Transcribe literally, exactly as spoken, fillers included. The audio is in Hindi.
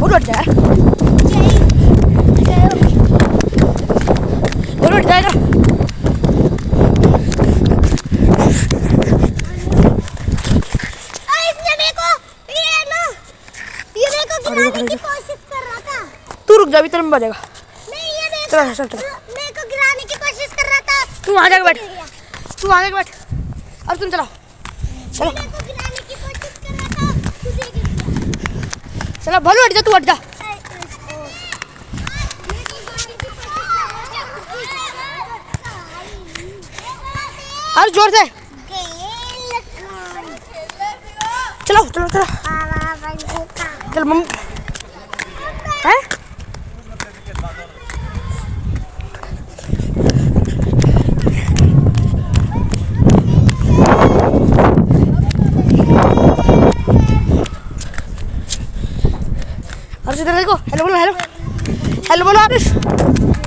बोलो हट जा यार, बोलो हट जाएगा। गिराने की कोशिश कर रहा था। तू रुक जा, अभी तेरे में बजेगा। नहीं ये देख, चलो चल चल, मेरे को गिराने की कोशिश कर रहा था। तू वहाँ जाके बैठ, तू वहाँ जाके बैठ, अब तुम चलाओ। चलो मेरे को गिराने की कोशिश कर रहा था, तू गिर गया। चलो भलो हट जा, तू हट जा। अरे जोर से चलो चलो चलो, चल मम्मी हैं? अर्श इधर देखो, हेलो बोलो, हेलो हेलो बोलो अर्श।